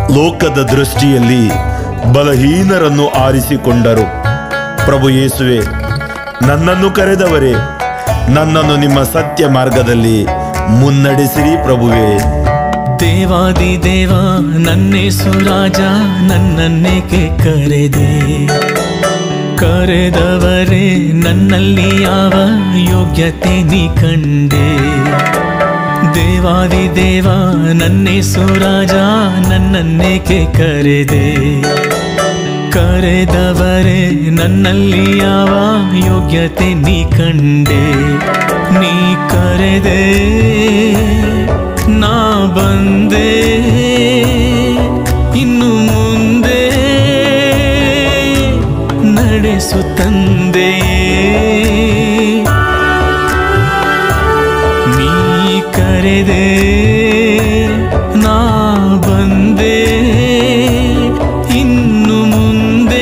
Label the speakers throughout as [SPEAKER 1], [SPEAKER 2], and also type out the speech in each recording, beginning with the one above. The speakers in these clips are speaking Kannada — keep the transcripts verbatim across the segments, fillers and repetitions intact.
[SPEAKER 1] ಲೋಕದ ದೃಷ್ಟಿಯಲ್ಲಿ ಬಲಹೀನರನ್ನು ಆರಿಸಿಕೊಂಡರು. ಪ್ರಭು ಯೇಸುವೆ, ನನ್ನನ್ನು ಕರೆದವರೇ, ನನ್ನನ್ನು ನಿಮ್ಮ ಸತ್ಯ ಮಾರ್ಗದಲ್ಲಿ ಮುನ್ನಡೆಸಿರಿ ಪ್ರಭುವೇ.
[SPEAKER 2] ದೇವಾದಿ ದೇವ ನನ್ನೇಸು ರಾಜ, ನನ್ನನ್ನೇಕೆ ಕರೆದೆ? ಕರೆದವರೇ, ನನ್ನಲ್ಲಿ ಯಾವ ಯೋಗ್ಯತೆ ನೀ ಕಂಡೆ? ದೇವಾದಿ ದೇವ ನನ್ನೇಸು ರಾಜ, ನನ್ನನ್ನೇಕೆ ಕರೆದೆ? ಕರೆದವರೇ, ನನ್ನಲ್ಲಿ ಯಾವ ಯೋಗ್ಯತೆ ನೀ ಕಂಡೆ? ನೀ ಕರೆದೆ, ನಾ ಬಂದೆ, ಇನ್ನು ಮುಂದೆ ನಡೆಸು ತಂದೆಯೇ. ನೀ ಕರೆದೆ, ನಾ ಬಂದೆ, ಇನ್ನು ಮುಂದೆ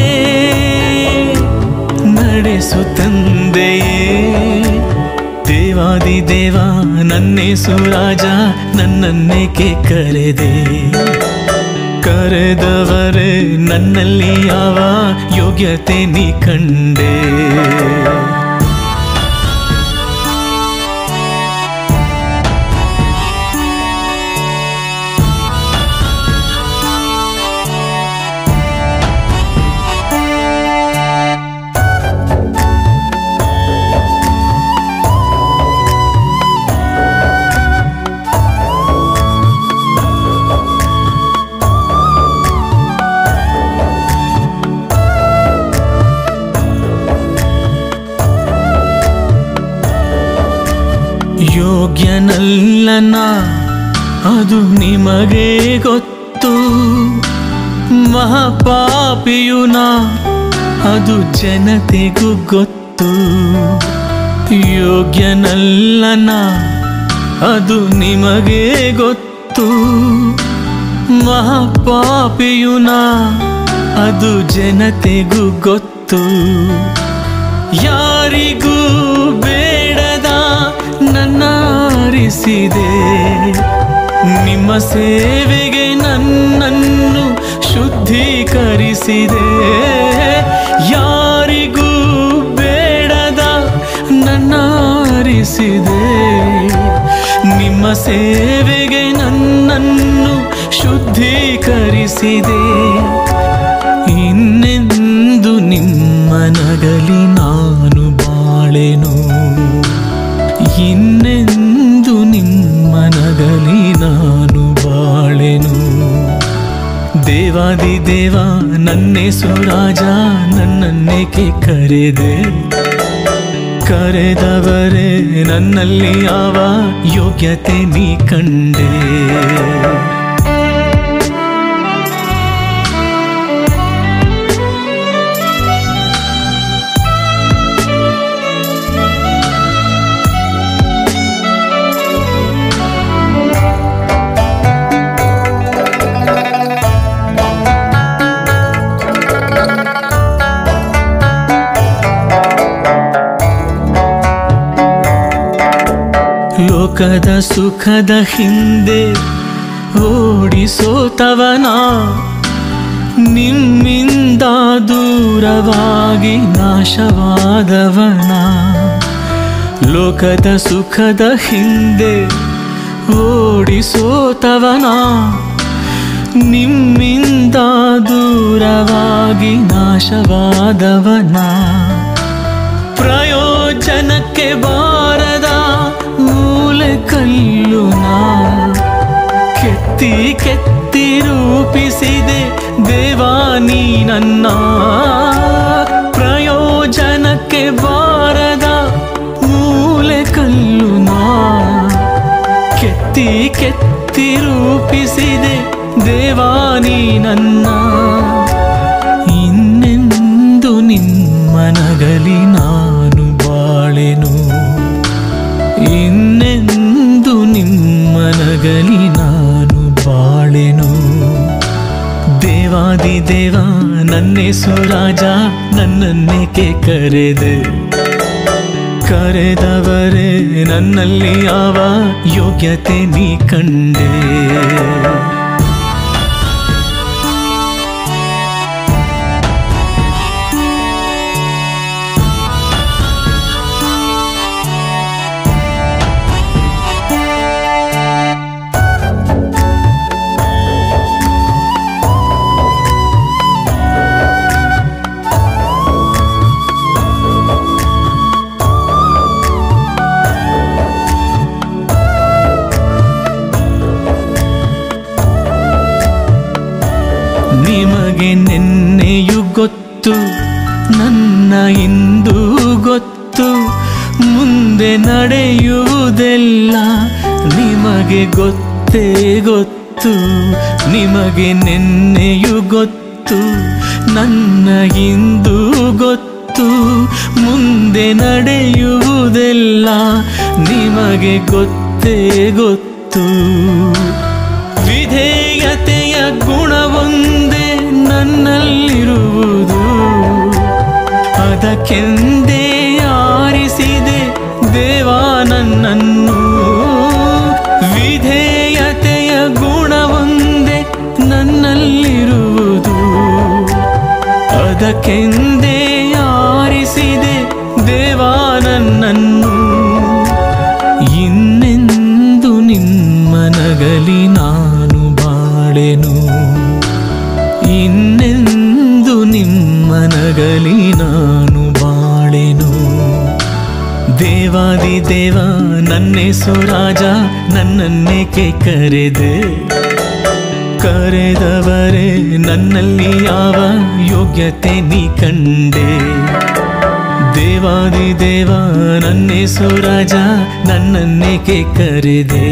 [SPEAKER 2] ನಡೆಸು ತಂದೆಯೇ. ದೇವಾದಿ ದೇವ ನನ್ನೇಸು ರಾಜ, ನನ್ನನ್ನೇಕೆ ಕರೆದೆ? ಕರೆದವರೇ, ನನ್ನಲ್ಲಿ ಯಾವ ಯೋಗ್ಯತೆ ನೀ ಕಂಡೆ? ಯೋಗ್ಯನಲ್ಲನ ಅದು ನಿಮಗೆ ಗೊತ್ತು, ಮಹಾಪಾಪಿಯುನ ಅದು ಜನತೆಗೂ ಗೊತ್ತು. ಯೋಗ್ಯನಲ್ಲನ ಅದು ನಿಮಗೆ ಗೊತ್ತು, ಮಹಾಪಾಪಿಯುನ ಅದು ಜನತೆಗೂ ಗೊತ್ತು. ಯಾರಿಗೂ ಬೇಡದ ನನ್ನಾರಿಸಿದೆ, ನಿಮ್ಮ ಸೇವೆಗೆ ನನ್ನನ್ನು ಶುದ್ಧೀಕರಿಸಿದೆ. ಯಾರಿಗೂ ಬೇಡದ ನನ್ನಾರಿಸಿದೆ, ನಿಮ್ಮ ಸೇವೆಗೆ ನನ್ನನ್ನು ಶುದ್ಧೀಕರಿಸಿದೆ. ಇನ್ನೆಂದು ನಿಮ್ಮ ನಗಲಿ ನಾನು ಬಾಳೆನು, ಇನ್ನೆಂದು ನಿಮ್ಮ ನಗಲಿ ನಾನು ಬಾಳೆನು. ದೇವಾದಿ ದೇವ ನನ್ನೇಸು ರಾಜ, ನನ್ನನ್ನೇಕೆ ಕರೆದೆ? ಕರೆದವರೇ, ನನ್ನಲ್ಲಿ ಯಾವ ಯೋಗ್ಯತೆ ನೀ ಕಂಡೆ? ಲೋಕದ ಸುಖದ ಹಿಂದೆ ಓಡಿಸೋತವನ, ನಿಮ್ಮಿಂದ ದೂರವಾಗಿ ನಾಶವಾದವನ. ಲೋಕದ ಸುಖದ ಹಿಂದೆ ಓಡಿಸೋತವನ, ನಿಮ್ಮಿಂದ ದೂರವಾಗಿ ನಾಶವಾದವನ. ಪ್ರಯೋಜನಕ್ಕೆ ಬಾರದ ಮೂಲೆ ಕಲ್ಲುನ ಕೆತ್ತಿ ಕೆತ್ತಿ ರೂಪಿಸಿದೆ ದೇವಾ ನೀ ನನ್ನ. ಪ್ರಯೋಜನಕ್ಕೆ ಬಾರದ ಮೂಲೆ ಕಲ್ಲುನ ಕೆತ್ತಿ ಕೆತ್ತಿ ರೂಪಿಸಿದೆ ದೇವಾ ನೀ ನನ್ನ. ಇನ್ನೆಂದು ನಿಮ್ಮ ನಗಲಿ ನಾನು ಬಾಳೆನು, ಇನ್ನೆಂದು ನಿಮ್ಮ ನಗಲಿ ನಾನು ಬಾಳೆನು. ದೇವಾದಿ ದೇವ ನನ್ನೇಸು ರಾಜ, ನನ್ನನ್ನೇಕೆ ಕರೆದೆ? ಕರೆದವರೇ, ನನ್ನಲ್ಲಿ ಯಾವ ಯೋಗ್ಯತೆ ನೀ ಕಂಡೆ? ನಿಮಗೆ ನೆನ್ನೆಯು ಗೊತ್ತು, ನನ್ನ ಇಂದು ಗೊತ್ತು, ಮುಂದೆ ನಡೆಯುವುದೆಲ್ಲ ನಿಮಗೆ ಗೊತ್ತೇ ಗೊತ್ತು. ನಿಮಗೆ ನೆನ್ನೆಯು ಗೊತ್ತು, ನನ್ನ ಇಂದು ಗೊತ್ತು, ಮುಂದೆ ನಡೆಯುವುದೆಲ್ಲ ನಿಮಗೆ ಗೊತ್ತೇ ಗೊತ್ತು. ವಿಧೇಯತೆಯ ಗುಣವೊಂದೇ ನನ್ನಲ್ಲಿರುವುದು, ಅದಕ್ಕೆಂದೇ ಆರಿಸಿದೆ ದೇವಾ ನನ್ನನ್ನು. ವಿಧೇಯತೆಯ ಗುಣವೊಂದೇ ನನ್ನಲ್ಲಿರುವುದು, ಅದಕ್ಕೆಂದೇ ಆರಿಸಿದೆ ದೇವಾ ನನ್ನನ್ನು. ಇನ್ನೆಂದು ನಿಮ್ಮನಗಲಿ ನಾನು ಬಾಳೆನು, ಇನ್ನೆಂದು ನಿಮ್ಮನಗಲಿ ನಾನು ಬಾಳೆನು. ದೇವಾದಿ ದೇವ ನನ್ನೆಸು ರಾಜ, ನನ್ನನ್ನೇಕೆ ಕರೆದೆ? ಕರೆದವರೇ ನನ್ನಲ್ಲಿ ಯಾವ ಯೋಗ್ಯತೆ ನೀ ಕಂಡೆ? ದೇವಾದಿ ದೇವ ನನ್ನೆಸು ರಾಜ, ನನ್ನನ್ನೇಕೆ ಕರೆದೆ?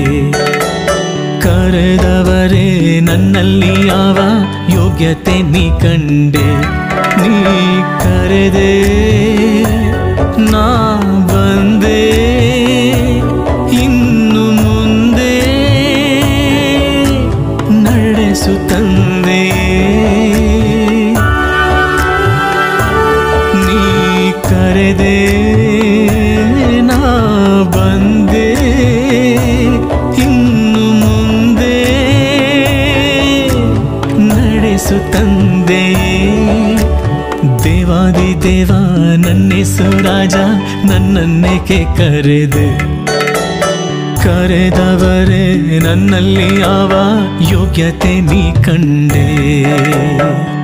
[SPEAKER 2] ಕರೆದವರೇ ನನ್ನಲ್ಲಿ ಯಾವ ಯೋಗ್ಯತೆ ನೀ ಕಂಡೆ? ನೀ ಕರೆದೆ ನಾ ಬಂದೆ, ಇನ್ನು ಮುಂದೆ ನಡೆಸು ತಂದೆ. ನೀ ಕರೆದೆ ನಾ ಬಂದೆ, ಇನ್ನು ಮುಂದೆ ನಡೆಸು ತಂದೆ. ದೇವಾದಿ ದೇವ ನನ್ನೆಸು ರಾಜ, ನನ್ನನ್ನೇಕೆ ಕರೆದೆ? ಕರೆದವರೇ ನನ್ನಲ್ಲಿ ಯಾವ ಯೋಗ್ಯತೆ ನೀ ಕಂಡೆ?